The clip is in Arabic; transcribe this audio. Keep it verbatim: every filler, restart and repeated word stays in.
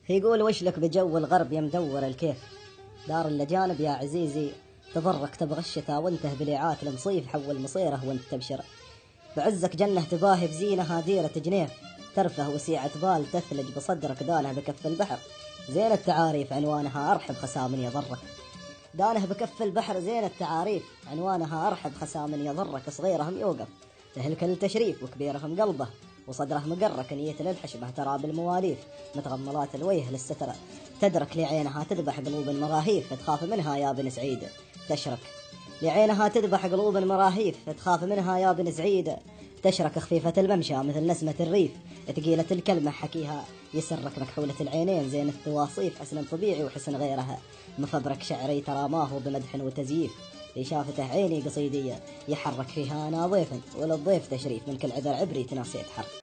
يقول وش لك بجو الغرب يا مدور الكيف، دار الأجانب يا عزيزي تضرك تبغى الشتا وانته بليعات المصيف حول مصيره وانت تبشر، بعزك جنة تباهي بزينها ديرة جنيف، ترفه وسيعة بال تثلج بصدرك دانه بكف البحر، زين التعاريف عنوانها أرحب خسام يضرك، دانه بكف البحر زين التعاريف عنوانها أرحب خسام يضرك، صغيرهم يوقف تهلك التشريف وكبيرهم قلبه وصدره مقرك نية الابحش به ترى بالمواليف، متغمضات الوجه للسترة تدرك لعينها تذبح قلوب المراهيف تخاف منها يا بن سعيد تشرك، لعينها تذبح قلوب المراهيف تخاف منها يا بن سعيد تشرك، خفيفة الممشى مثل نسمة الريف ثقيلة الكلمة حكيها يسرك، مكحولة العينين زين التواصيف حسن طبيعي وحسن غيرها، مفبرك شعري ترى ما هو بمدح وتزييف، اللي شافته عيني قصيدية يحرك فيها أنا ضيفا وللضيف تشريف، من كل عذر عبري تناسيت حرف.